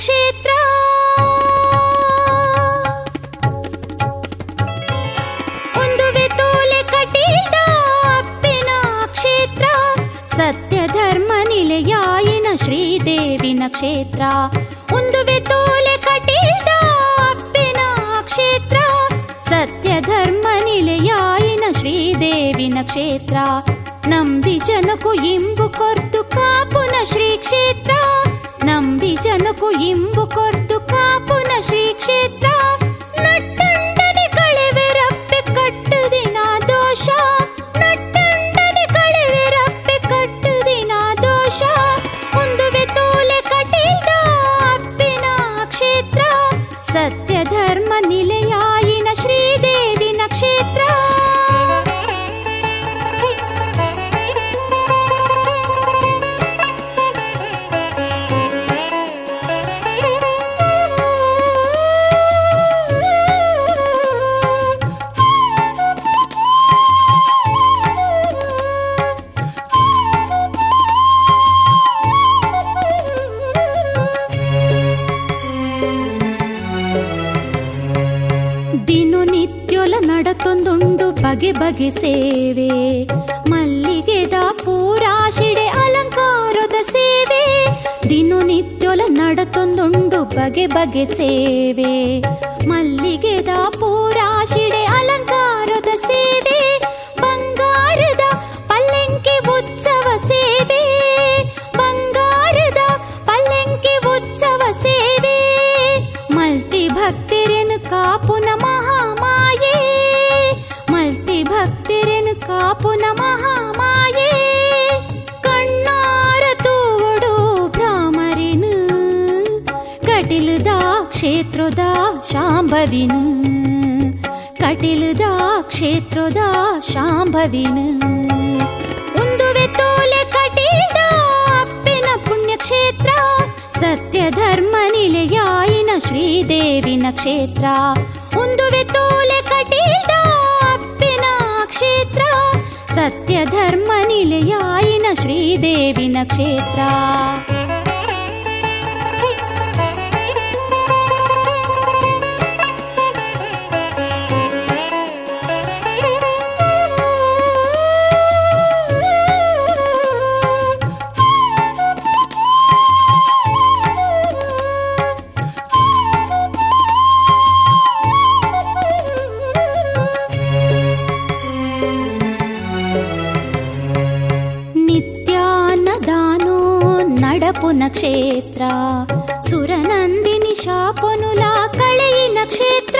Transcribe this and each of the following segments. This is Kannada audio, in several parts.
ಕ್ಷೇತ್ರ. ಒಂದುವೆ ತೋಲೆ ಕಟೀಲ್ದ ಅಪ್ಪಿನ ಕ್ಷೇತ್ರ, ಸತ್ಯ ಧರ್ಮ ನಿಲಯಾಯಿನ ಶ್ರೀದೇವಿನ ಕ್ಷೇತ್ರ. ಒಂದುವೆ ತೋಲೆ ಕಟೀಲ್ದ ಅಪ್ಪಿನ ಕ್ಷೇತ್ರ, ಸತ್ಯ ಧರ್ಮ ನಿಲಯಾಯಿನ ಶ್ರೀದೇವಿನ ಕ್ಷೇತ್ರ. ನಂಬಿ ಜನಕು ಇಂಬು ಕೊರ್ದು ಕಾಪುನ ಶ್ರೀ ಕ್ಷೇತ್ರ, ನಂಬಿ ಜನಕು ಇಂಬು ಕೊರ್ದು ಕಾಪುನ ಶ್ರೀ ಕ್ಷೇತ್ರ. ನಟ್ಟಂಡನೆ ಕಳೆವೆರಪ್ಪೆ ಕಟ್ಟುದಿನ ದೋಷ, ನಟ್ಟಂಡನೆ ಕಳೆವೆರಪ್ಪೆ ಕಟ್ಟುದಿನ ದೋಷ. ಒಂದುವೆ ತೋಲೆ ಕಟೀಲ್ದ ಅಪ್ಪಿನ ಕ್ಷೇತ್ರ, ಸತ್ಯ ಧರ್ಮ ನಿಲಯಾಯಿನ ಶ್ರೀದೇವಿನ ಕ್ಷೇತ್ರ. ದಿನನಿತ್ಯೊಲ ನಡತೊಂದುಂಡು ಬಗೆ ಬಗೆ ಸೇವೆ, ಮಲ್ಲಿಗೆದ ಪೂರಾಶಿಡೆ ಅಲಂಕಾರದ ಸೇವೆ. ದಿನನಿತ್ಯೊಲ ನಡತೊಂದುಂಡು ಬಗೆ ಬಗೆ ಸೇವೆ, ಮಲ್ಲಿಗೆದ ಪೂರಾಶಿಡೆ ಅಲಂಕಾರದ ಸೇವೆ. ಬಂಗಾರದ ಪಲ್ಲಂಕಿ ಉತ್ಸವ ಸೇವೆ, ಬಂಗಾರದ ಪಲ್ಲಂಕಿ ಉತ್ಸವ ಸೇವೆ. ಮಲ್ತಿ ಭಕ್ತಿರೆನು ಕಾಪುನ ಮಹಾಮಾಯೆ, ಮಲ್ತಿ ಭಕ್ತಿರೆನು ಕಾಪುನ ಮಹಾಮಾಯೆ. ಕಣ್ಣಾರ ತೂವಡು ಭ್ರಾಮರಿನು ಕಟಿಲದ ಕ್ಷೇತ್ರದ ಶಾಂಭವಿನು, ಕಟಿಲದ ಕ್ಷೇತ್ರದ ಶಾಂಭವಿನು. ಒಂದುವೆ ತೋಲೆ ಕಟೀಲ್ದ ಅಪ್ಪಿನ ಪುಣ್ಯಕ್ಷೇತ್ರ, ಸತ್ಯ ಧರ್ಮ ನಿಲಯಾಯಿನ ಶ್ರೀದೇವಿನ ಕ್ಷೇತ್ರ. ಒಂದುವೆ ತೋಲೆ ಕಟೀಲ್ದ ಅಪ್ಪಿನ ಕ್ಷೇತ್ರ, ಸತ್ಯ ಧರ್ಮ ನಿಲಯಾಯಿನ ಶ್ರೀದೇವಿನ ಕ್ಷೇತ್ರ. ನಡಪುನ ಕ್ಷೇತ್ರ, ಸುರನಂದಿನಿ ಶಾಪನುಲ ಕಳೆಯಿನ ಕ್ಷೇತ್ರ.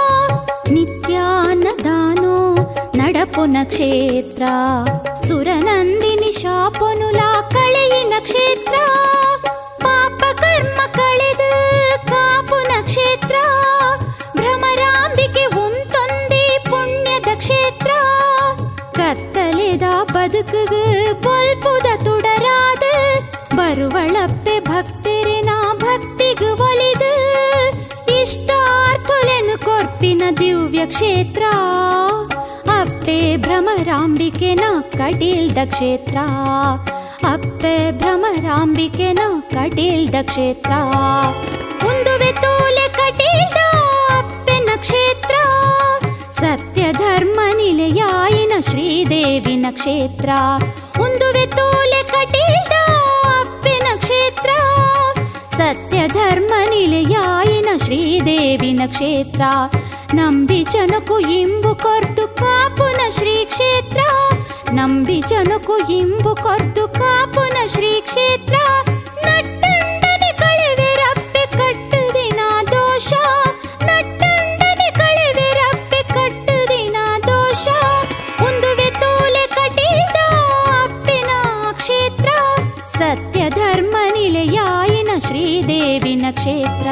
ನಿತ್ಯಾನದಾನೋ ನಡಪುನ ಕ್ಷೇತ್ರ, ಸುರನಂದಿನಿ ಶಾಪನುಲ ಕಳೆಯಿನ ಕ್ಷೇತ್ರ. ಪಾಪ ಕರ್ಮ ಕಳೆದು ಕಾಪುನ ಕ್ಷೇತ್ರ, ಭ್ರಮರಾಂಬಿಕೆ ಉಂತೊಂದಿ ಪುಣ್ಯದ ಕ್ಷೇತ್ರ. ಕತ್ತಲೆದ ಬದುಕುಗು ಬೊಲ್ಪುದ ತುಡರಾದ, ಬರುವಳಪ್ಪೆ ಭಕ್ತಿರಿನ ಭಕ್ತಿಗು ಒಲಿದು. ಇಷ್ಟಾರ್ಥುಲೆನು ಕೊರ್ಪಿನ ದಿವ್ಯ ಕ್ಷೇತ್ರ, ಅಪ್ಪೆ ಭ್ರಮರಾಂಬಿಕೆನ ಕಟೀಲ್ದ ಕ್ಷೇತ್ರ, ಅಪ್ಪೆ ಭ್ರಮರಾಂಬಿಕೆನ ಕಟೀಲ್ದ ಕ್ಷೇತ್ರ. ಒಂದುವೆ ತೋಲೆ ಕಟೀಲ್ದ ಅಪ್ಪೆನ ಕ್ಷೇತ್ರ, ಸತ್ಯ ಧರ್ಮ ನಿಲಯಾಯಿನ ಶ್ರೀದೇವಿನ ಕ್ಷೇತ್ರ. ಒಂದುವೆ ತೋಲೆ ಕಟೀಲ್ದ ಅಪ್ಪಿನ ಕ್ಷೇತ್ರ, ಸತ್ಯ ಧರ್ಮ ನಿಲಯಾಯಿನ ಶ್ರೀದೇವಿನ ಕ್ಷೇತ್ರ. ನಂಬಿ ಜನಕು ಇಂಬು ಕೊರ್ದು ಕಾಪುನ ಶ್ರೀ ಕ್ಷೇತ್ರ, ನಂಬಿ ಜನಕು ಇಂಬು ಕೊರ್ದು ಕಾಪುನ ಶ್ರೀ ಕ್ಷೇತ್ರ. ನಟ್ಟಂಡನೆ ಕಳೆವೆರಪ್ಪೆ ಕಟ್ಟುದಿನ ದೋಷ, ನಟ್ಟಂಡನೆ ಕಳೆವೆರಪ್ಪೆ ಕಟ್ಟುದಿನ ದೋಷ. ಒಂದುವೆ ತೋಲೆ ಕಟೀಲ್ದ ಅಪ್ಪಿನ ಕ್ಷೇತ್ರ, ಸತ್ಯ ಧರ್ಮ ನಿಲಯಾಯಿನ ಶ್ರೀದೇವಿನ ಕ್ಷೇತ್ರ.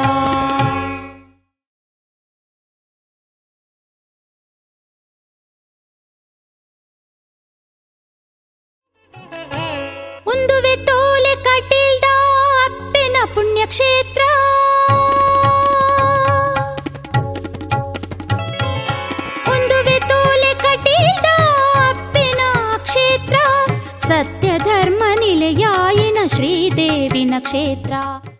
ಒಂದುವೆ ತೋಲೆ ಕಟೀಲ್ದ ಅಪ್ಪಿನ ಪುಣ್ಯಕ್ಷೇತ್ರ, ಒಂದುವೆ ತೋಲೆ ಕಟೀಲ್ದ ಅಪ್ಪಿನ ಕ್ಷೇತ್ರ, ಸತ್ಯ ಧರ್ಮ ನಿಲಯಾಯಿನ ಶ್ರೀದೇವಿನ ಕ್ಷೇತ್ರ.